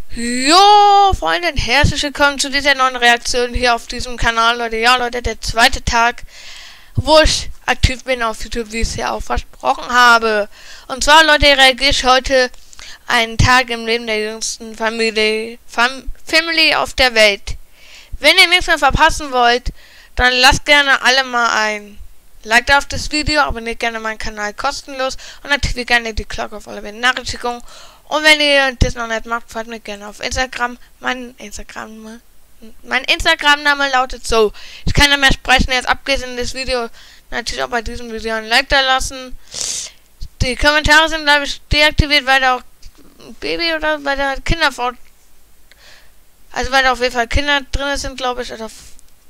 Jo, Freunde, herzlich willkommen zu dieser neuen Reaktion hier auf diesem Kanal, Leute. Ja, Leute, der zweite Tag, wo ich aktiv bin auf YouTube, wie ich es ja auch versprochen habe. Und zwar, Leute, reagiere ich heute einen Tag im Leben der jüngsten Family auf der Welt. Wenn ihr nichts mehr verpassen wollt, dann lasst gerne alle mal ein Like da auf das Video, abonniert gerne meinen Kanal kostenlos und aktiviert gerne die Glocke auf alle Benachrichtigungen. Und wenn ihr das noch nicht macht, folgt mir gerne auf Instagram. Mein Instagram-Name lautet so. Ich kann nicht mehr sprechen, jetzt abgesehen das Video. Natürlich auch bei diesem Video ein Like da lassen. Die Kommentare sind, glaube ich, deaktiviert, weil da auch ein Baby oder weil da Kinder vor. Also weil da auf jeden Fall Kinder drin sind, glaube ich. Oder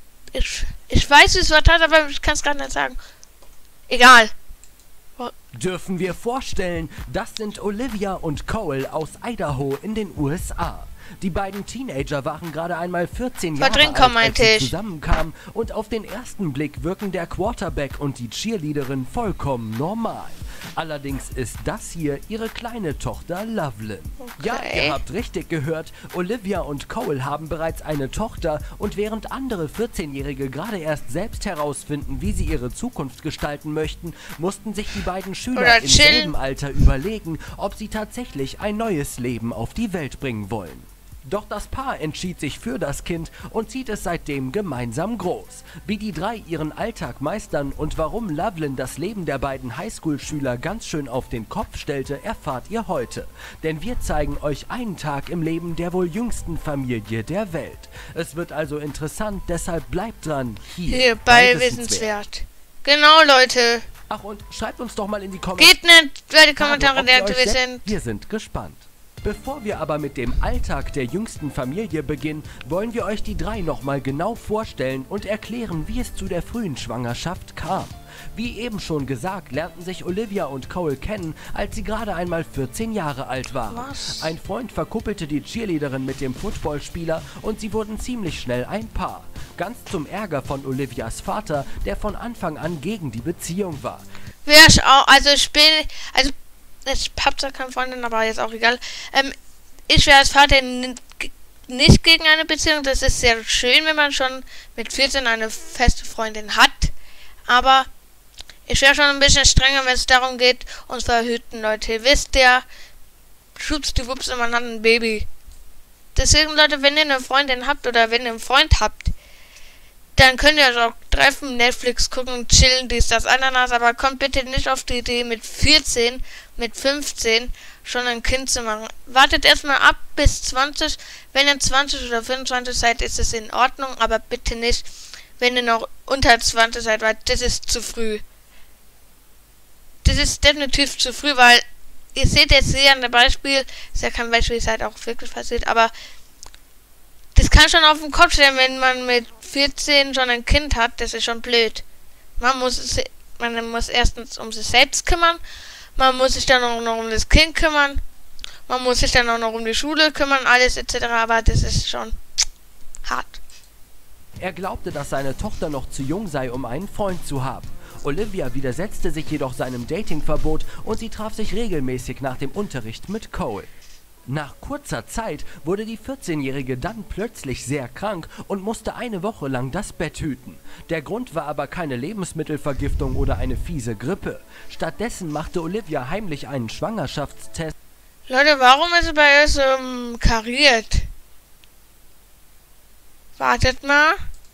ich weiß, wie es war, aber ich kann es gerade nicht sagen. Egal. Dürfen wir vorstellen, das sind Olivia und Cole aus Idaho in den USA. Die beiden Teenager waren gerade einmal 14 Jahre alt, als sie zusammenkamen, und auf den ersten Blick wirken der Quarterback und die Cheerleaderin vollkommen normal. Allerdings ist das hier ihre kleine Tochter Lovelyn. Okay. Ja, ihr habt richtig gehört, Olivia und Cole haben bereits eine Tochter, und während andere 14-Jährige gerade erst selbst herausfinden, wie sie ihre Zukunft gestalten möchten, mussten sich die beiden Schüler im selben Alter überlegen, ob sie tatsächlich ein neues Leben auf die Welt bringen wollen. Doch das Paar entschied sich für das Kind und zieht es seitdem gemeinsam groß. Wie die drei ihren Alltag meistern und warum Lovelyn das Leben der beiden Highschool-Schüler ganz schön auf den Kopf stellte, erfahrt ihr heute. Denn wir zeigen euch einen Tag im Leben der wohl jüngsten Familie der Welt. Es wird also interessant, deshalb bleibt dran hier bei Wissenswert. Genau, Leute. Ach, und schreibt uns doch mal in die Kommentare. Geht nicht, weil die Kommentare deaktiviert sind. Wir sind gespannt. Bevor wir aber mit dem Alltag der jüngsten Familie beginnen, wollen wir euch die drei nochmal genau vorstellen und erklären, wie es zu der frühen Schwangerschaft kam. Wie eben schon gesagt, lernten sich Olivia und Cole kennen, als sie gerade einmal 14 Jahre alt waren. Was? Ein Freund verkuppelte die Cheerleaderin mit dem Footballspieler und sie wurden ziemlich schnell ein Paar. Ganz zum Ärger von Olivias Vater, der von Anfang an gegen die Beziehung war. Ich hab zwar keine Freundin, aber jetzt auch egal. Ich wäre als Vater nicht gegen eine Beziehung. Das ist sehr schön, wenn man schon mit 14 eine feste Freundin hat. Aber ich wäre schon ein bisschen strenger, wenn es darum geht, uns verhüten, Leute. Ihr wisst ja, schubsdiwups, man hat ein Baby. Deswegen, Leute, wenn ihr eine Freundin habt oder wenn ihr einen Freund habt, dann könnt ihr euch auch treffen, Netflix gucken, chillen, dies, das, Ananas, aber kommt bitte nicht auf die Idee, mit 14, mit 15 schon ein Kind zu machen. Wartet erstmal ab bis 20. Wenn ihr 20 oder 25 seid, ist es in Ordnung, aber bitte nicht, wenn ihr noch unter 20 seid, weil das ist zu früh. Das ist definitiv zu früh, weil ihr seht jetzt hier an dem Beispiel, ist ja kein Beispiel, ist halt auch wirklich passiert, aber das kann schon auf den Kopf stellen, wenn man mit 14 schon ein Kind hat, das ist schon blöd. Man muss erstens um sich selbst kümmern, man muss sich dann auch noch um das Kind kümmern, man muss sich dann auch noch um die Schule kümmern, alles etc., aber das ist schon hart. Er glaubte, dass seine Tochter noch zu jung sei, um einen Freund zu haben. Olivia widersetzte sich jedoch seinem Datingverbot und sie traf sich regelmäßig nach dem Unterricht mit Cole. Nach kurzer Zeit wurde die 14-Jährige dann plötzlich sehr krank und musste eine Woche lang das Bett hüten. Der Grund war aber keine Lebensmittelvergiftung oder eine fiese Grippe. Stattdessen machte Olivia heimlich einen Schwangerschaftstest. Leute, warum ist es bei euch so kariert? Wartet mal.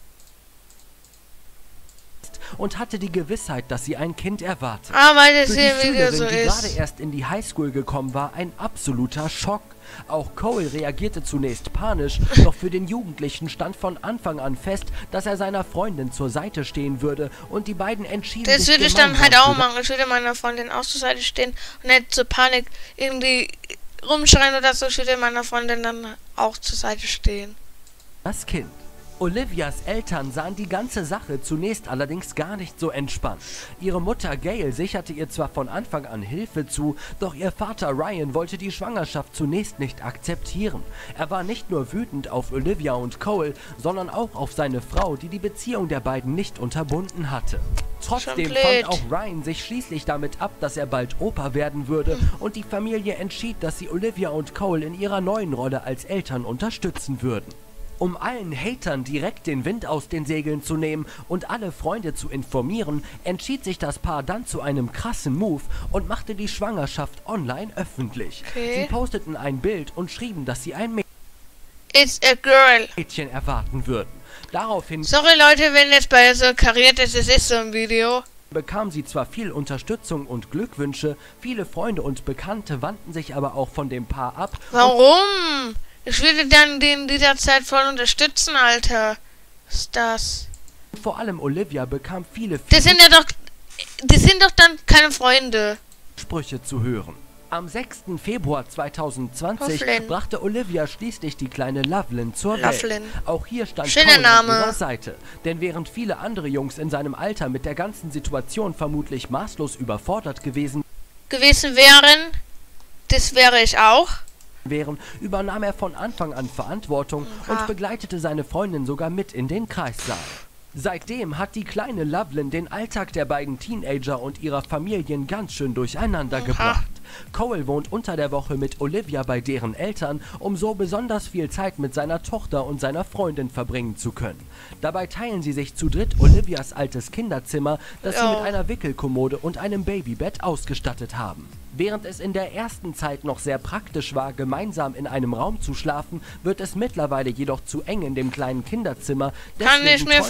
Und hatte die Gewissheit, dass sie ein Kind erwartet. Weil das für hier die Video Schülerin, so die ist. gerade erst in die Highschool gekommen war, ein absoluter Schock. Auch Cole reagierte zunächst panisch, doch für den Jugendlichen stand von Anfang an fest, dass er seiner Freundin zur Seite stehen würde, und die beiden entschieden sich. Das würde ich dann halt auch machen. Ich würde meiner Freundin auch zur Seite stehen und nicht zur Panik irgendwie rumschreien oder so. Ich würde meiner Freundin dann auch zur Seite stehen. Das Kind. Olivias Eltern sahen die ganze Sache zunächst allerdings gar nicht so entspannt. Ihre Mutter Gail sicherte ihr zwar von Anfang an Hilfe zu, doch ihr Vater Ryan wollte die Schwangerschaft zunächst nicht akzeptieren. Er war nicht nur wütend auf Olivia und Cole, sondern auch auf seine Frau, die die Beziehung der beiden nicht unterbunden hatte. Trotzdem fand auch Ryan sich schließlich damit ab, dass er bald Opa werden würde, und die Familie entschied, dass sie Olivia und Cole in ihrer neuen Rolle als Eltern unterstützen würden. Um allen Hatern direkt den Wind aus den Segeln zu nehmen und alle Freunde zu informieren, entschied sich das Paar dann zu einem krassen Move und machte die Schwangerschaft online öffentlich. Sie posteten ein Bild und schrieben, dass sie ein Mädchen erwarten würden. Daraufhin... Sorry Leute, wenn jetzt bei so kariert ist, es ist so ein Video. Bekam sie zwar viel Unterstützung und Glückwünsche, viele Freunde und Bekannte wandten sich aber auch von dem Paar ab. Warum? Ich würde dann den dieser Zeit voll unterstützen, Alter. Was ist das? Vor allem Olivia bekam viele die sind doch dann keine Freunde. Sprüche zu hören. Am 6. Februar 2020 brachte Olivia schließlich die kleine Lovelin zur Welt. Auch hier stand Cole an ihrer Seite. Denn während viele andere Jungs in seinem Alter mit der ganzen Situation vermutlich maßlos überfordert gewesen wären, das wäre ich auch, übernahm er von Anfang an Verantwortung und begleitete seine Freundin sogar mit in den Kreissaal. Seitdem hat die kleine Lovelin den Alltag der beiden Teenager und ihrer Familien ganz schön durcheinander gebracht. Cole wohnt unter der Woche mit Olivia bei deren Eltern, um so besonders viel Zeit mit seiner Tochter und seiner Freundin verbringen zu können. Dabei teilen sie sich zu dritt Olivias altes Kinderzimmer, das sie mit einer Wickelkommode und einem Babybett ausgestattet haben. Während es in der ersten Zeit noch sehr praktisch war, gemeinsam in einem Raum zu schlafen, wird es mittlerweile jedoch zu eng in dem kleinen Kinderzimmer. Kann ich mir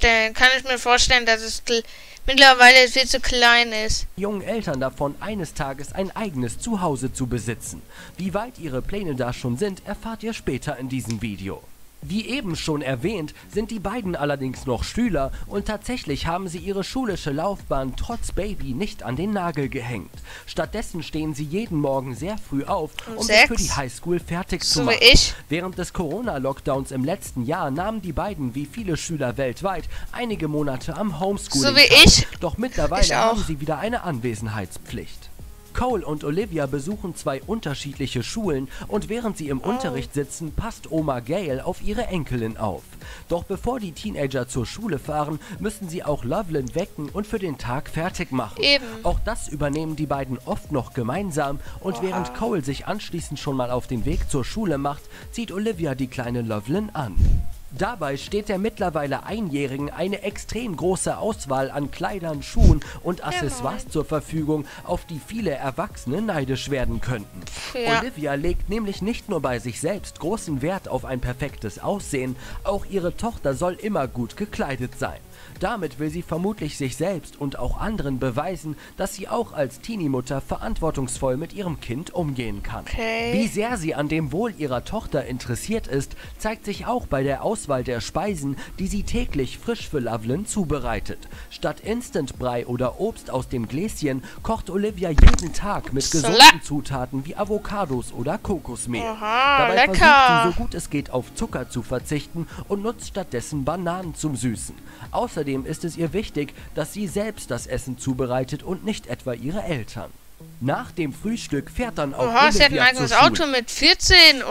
vorstellen, dass es mittlerweile viel zu klein ist. Jungen Eltern davon, eines Tages ein eigenes Zuhause zu besitzen. Wie weit ihre Pläne da schon sind, erfahrt ihr später in diesem Video. Wie eben schon erwähnt, sind die beiden allerdings noch Schüler und tatsächlich haben sie ihre schulische Laufbahn trotz Baby nicht an den Nagel gehängt. Stattdessen stehen sie jeden Morgen sehr früh auf, um sich für die Highschool fertig zu machen. Während des Corona-Lockdowns im letzten Jahr nahmen die beiden, wie viele Schüler weltweit, einige Monate am Homeschooling teil. Doch mittlerweile haben sie wieder eine Anwesenheitspflicht. Cole und Olivia besuchen zwei unterschiedliche Schulen und während sie im Unterricht sitzen, passt Oma Gail auf ihre Enkelin auf. Doch bevor die Teenager zur Schule fahren, müssen sie auch Lovelin wecken und für den Tag fertig machen. Auch das übernehmen die beiden oft noch gemeinsam und während Cole sich anschließend schon mal auf den Weg zur Schule macht, zieht Olivia die kleine Lovelin an. Dabei steht der mittlerweile Einjährigen eine extrem große Auswahl an Kleidern, Schuhen und Accessoires zur Verfügung, auf die viele Erwachsene neidisch werden könnten. Olivia legt nämlich nicht nur bei sich selbst großen Wert auf ein perfektes Aussehen, auch ihre Tochter soll immer gut gekleidet sein. Damit will sie vermutlich sich selbst und auch anderen beweisen, dass sie auch als Teenie-Mutter verantwortungsvoll mit ihrem Kind umgehen kann. Wie sehr sie an dem Wohl ihrer Tochter interessiert ist, zeigt sich auch bei der Auswahl der Speisen, die sie täglich frisch für Lovelin zubereitet. Statt Instant-Brei oder Obst aus dem Gläschen kocht Olivia jeden Tag mit gesunden Zutaten wie Avocados oder Kokosmehl. Dabei versucht sie, so gut es geht, auf Zucker zu verzichten und nutzt stattdessen Bananen zum Süßen. Außerdem ist es ihr wichtig, dass sie selbst das Essen zubereitet und nicht etwa ihre Eltern. Nach dem Frühstück fährt dann auch Olivia sie hat ein eigenes Auto mit 14,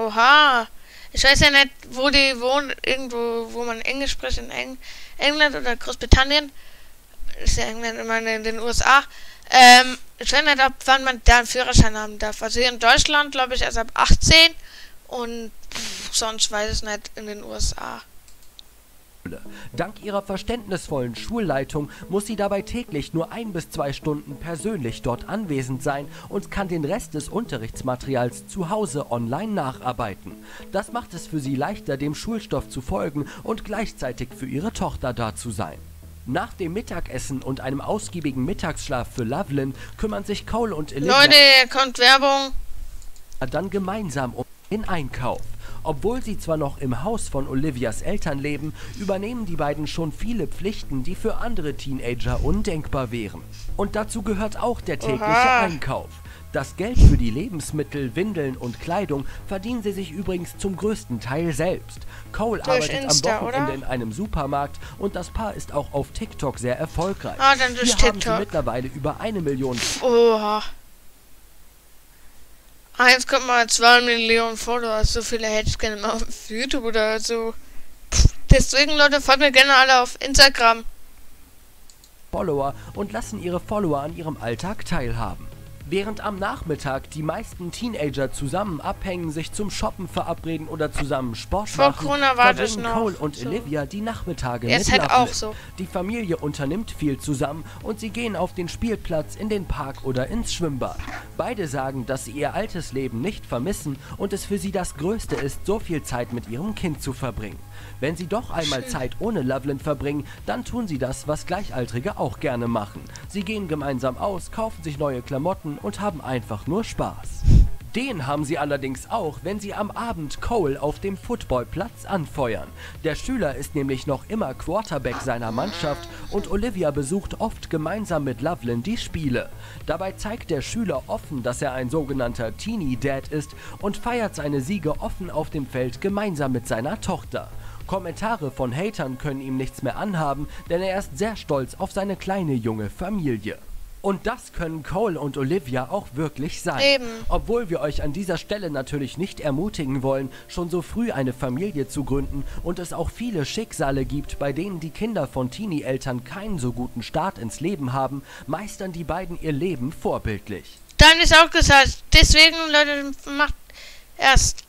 Ich weiß ja nicht, wo die wohnen, irgendwo, wo man Englisch spricht, in England oder Großbritannien. Ist ja England immer in den USA. Ich weiß nicht, ab wann man da einen Führerschein haben darf. Also hier in Deutschland, glaube ich, erst ab 18 und sonst weiß ich es nicht in den USA. Dank ihrer verständnisvollen Schulleitung muss sie dabei täglich nur 1 bis 2 Stunden persönlich dort anwesend sein und kann den Rest des Unterrichtsmaterials zu Hause online nacharbeiten. Das macht es für sie leichter, dem Schulstoff zu folgen und gleichzeitig für ihre Tochter da zu sein. Nach dem Mittagessen und einem ausgiebigen Mittagsschlaf für Lovelin kümmern sich Cole und Olivia kommt Werbung. Dann gemeinsam um den Einkauf. Obwohl sie zwar noch im Haus von Olivias Eltern leben, übernehmen die beiden schon viele Pflichten, die für andere Teenager undenkbar wären. Und dazu gehört auch der tägliche Einkauf. Das Geld für die Lebensmittel, Windeln und Kleidung verdienen sie sich übrigens zum größten Teil selbst. Cole arbeitet am Wochenende in einem Supermarkt und das Paar ist auch auf TikTok sehr erfolgreich. Ah, dann durch Hier haben sie mittlerweile über 1 Million... Oha. 1,2 Millionen Follower, so viele hätte ich gerne mal auf YouTube oder so. Deswegen, Leute, folgt mir gerne alle auf Instagram. Follower und lassen ihre Follower an ihrem Alltag teilhaben. Während am Nachmittag die meisten Teenager zusammen abhängen, sich zum Shoppen verabreden oder zusammen Sport machen, verbringen Cole und Olivia die Nachmittage mit Loveland. Die Familie unternimmt viel zusammen und sie gehen auf den Spielplatz, in den Park oder ins Schwimmbad. Beide sagen, dass sie ihr altes Leben nicht vermissen und es für sie das Größte ist, so viel Zeit mit ihrem Kind zu verbringen. Wenn sie doch einmal Zeit ohne Loveland verbringen, dann tun sie das, was Gleichaltrige auch gerne machen. Sie gehen gemeinsam aus, kaufen sich neue Klamotten und haben einfach nur Spaß. Den haben sie allerdings auch, wenn sie am Abend Cole auf dem Footballplatz anfeuern. Der Schüler ist nämlich noch immer Quarterback seiner Mannschaft und Olivia besucht oft gemeinsam mit Loveland die Spiele. Dabei zeigt der Schüler offen, dass er ein sogenannter Teenie Dad ist und feiert seine Siege offen auf dem Feld gemeinsam mit seiner Tochter. Kommentare von Hatern können ihm nichts mehr anhaben, denn er ist sehr stolz auf seine kleine junge Familie. Und das können Cole und Olivia auch wirklich sein. Eben. Obwohl wir euch an dieser Stelle natürlich nicht ermutigen wollen, schon so früh eine Familie zu gründen und es auch viele Schicksale gibt, bei denen die Kinder von Teenie-Eltern keinen so guten Start ins Leben haben, meistern die beiden ihr Leben vorbildlich. Dann ist auch gesagt, deswegen, Leute, macht erst...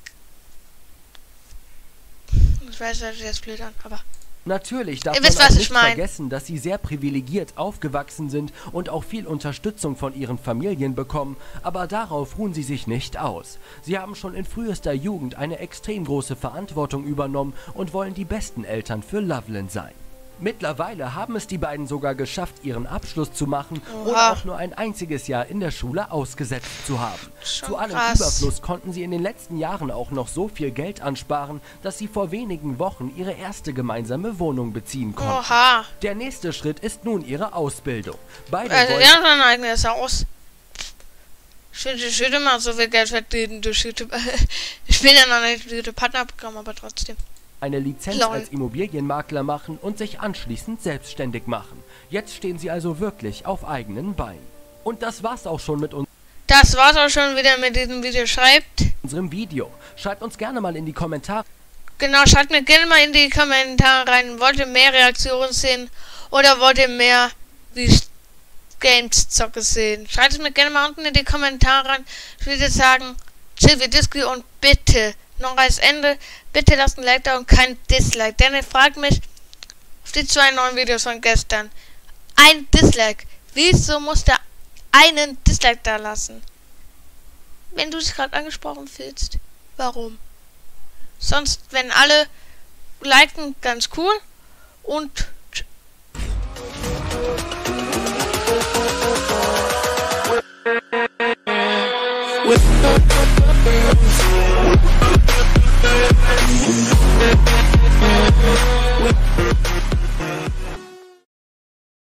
Ich weiß, das ist jetzt blöd an, aber... Natürlich darf man auch nicht vergessen, dass sie sehr privilegiert aufgewachsen sind und auch viel Unterstützung von ihren Familien bekommen, aber darauf ruhen sie sich nicht aus. Sie haben schon in frühester Jugend eine extrem große Verantwortung übernommen und wollen die besten Eltern für Loveland sein. Mittlerweile haben es die beiden sogar geschafft, ihren Abschluss zu machen, ohne auch nur ein einziges Jahr in der Schule ausgesetzt zu haben. Zu allem Überfluss konnten sie in den letzten Jahren auch noch so viel Geld ansparen, dass sie vor wenigen Wochen ihre erste gemeinsame Wohnung beziehen konnten. Der nächste Schritt ist nun ihre Ausbildung. Beide wollen ein eigenes Haus. Ich würde mal so viel Geld verdienen durch YouTube. Ich bin ja noch nicht YouTube Partnerprogramm, aber trotzdem. Eine Lizenz als Immobilienmakler machen und sich anschließend selbstständig machen. Jetzt stehen sie also wirklich auf eigenen Beinen. Und das war's auch schon mit uns. Das war's auch schon wieder mit diesem Video. Unserem Video. Schreibt uns gerne mal in die Kommentare. Genau, schreibt mir gerne mal in die Kommentare rein. Wollt ihr mehr Reaktionen sehen? Oder wollt ihr mehr wie Games-Zocke sehen? Schreibt es mir gerne mal unten in die Kommentare rein. Ich würde sagen, Silvi und bitte noch als Ende, bitte lasst ein Like da und kein Dislike, denn ihr fragt mich auf die 2 neuen Videos von gestern. Ein Dislike. Wieso muss da einen Dislike da lassen? Wenn du dich gerade angesprochen fühlst. Warum? Sonst, wenn alle liken, ganz cool. Und